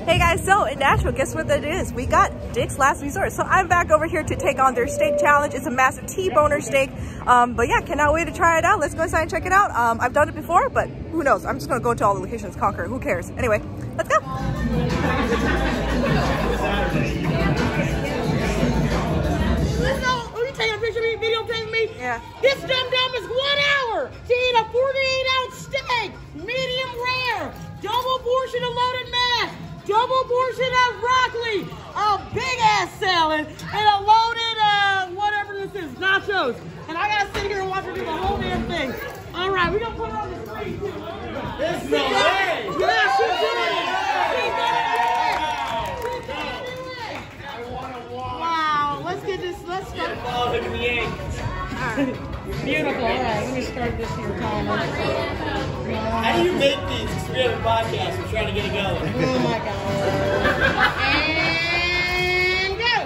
Hey guys, so in Nashville, guess what that is? We got Dick's Last Resort. So I'm back over here to take on their steak challenge. It's a massive T-boner steak. But yeah, cannot wait to try it out. Let's go inside and check it out. I've done it before, but who knows? I'm just gonna go to all the locations, conquer. Who cares? Anyway, let's go. Are you taking a picture of me, videotaping me? Yeah. This dum-dum is 1 hour to eat a 48-ounce steak, medium rare, double portion of loaded mash, double portion of broccoli, a big-ass salad, and a loaded, whatever this is, nachos. And I gotta sit here and watch her do the whole damn thing. All right, we're gonna put her on the screen, too. There's no way! Yeah, she's doing it! Let's get this, let's start. Oh, look at the egg. Alright. Beautiful. Alright, let me start this here, Thomas. How do you make these? Because we have a podcast. We're trying to get it going. Oh my God. And go!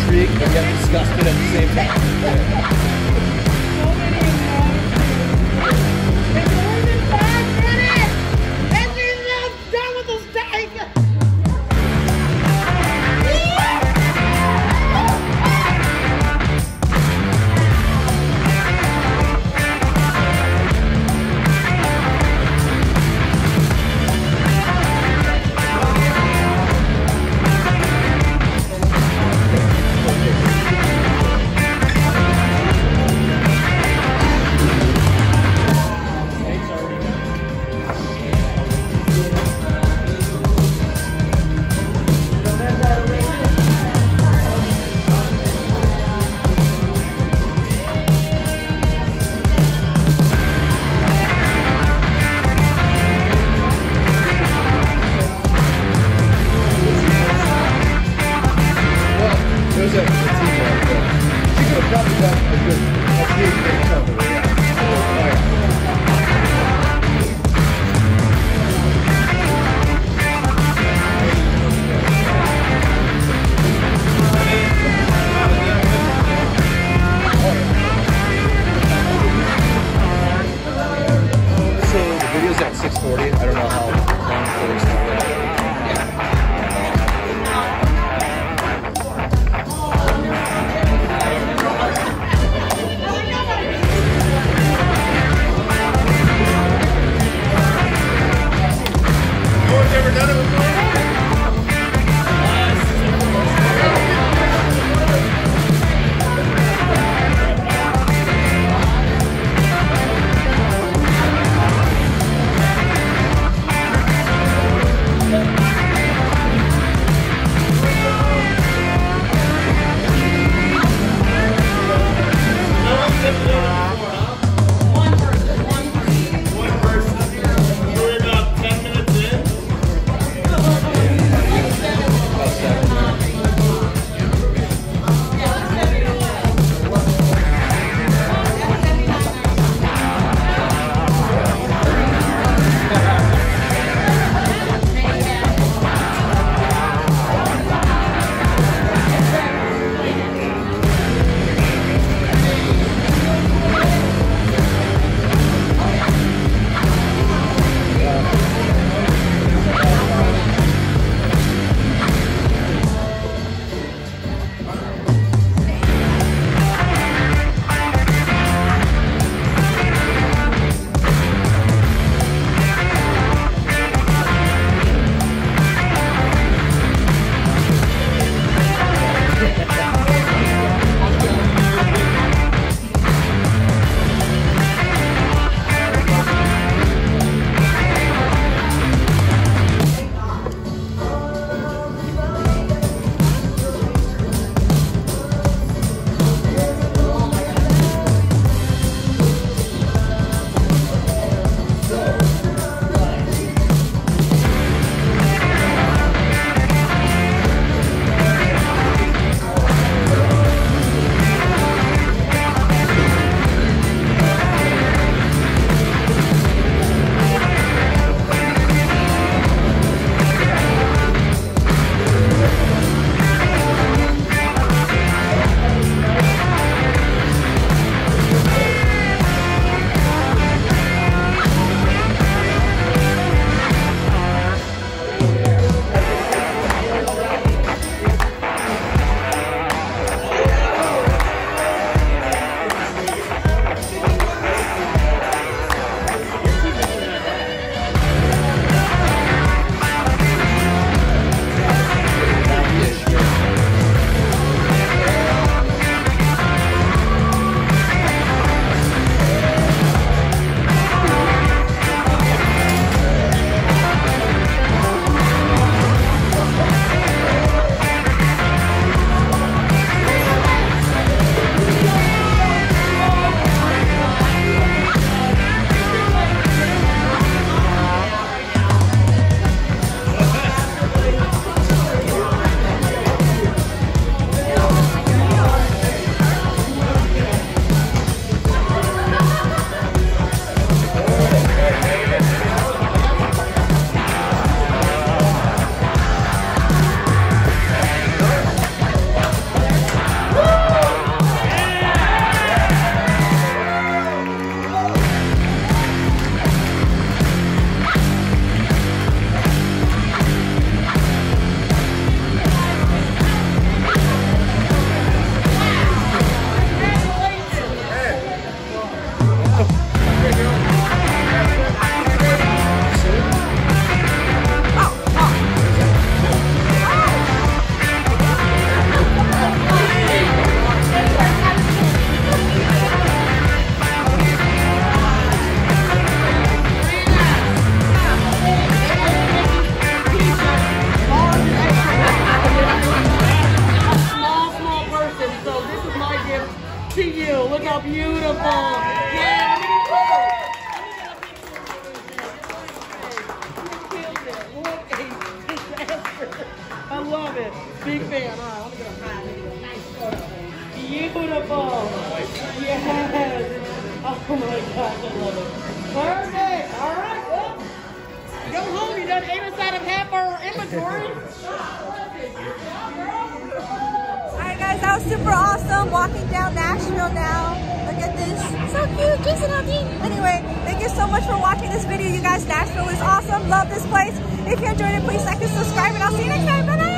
intrigued but yet disgusted at the same time. It's more than 5 minutes! And she's not done with the steak! At 6:40. I don't know how long before we started. beautiful. Yeah, let me get I love it. Big fan. All right, let me get a high. Let me get a nice photo. Beautiful. Yes. Oh my gosh, I love it. Perfect. All right. Well, go home. You done ate us out of half our inventory. Alright guys, that was super awesome. Walking down Nashville now. Look at this. So cute. Jason Aldean. Anyway, thank you so much for watching this video, you guys. Nashville is awesome. Love this place. If you enjoyed it, please like and subscribe, and I'll see you next time. Bye-bye.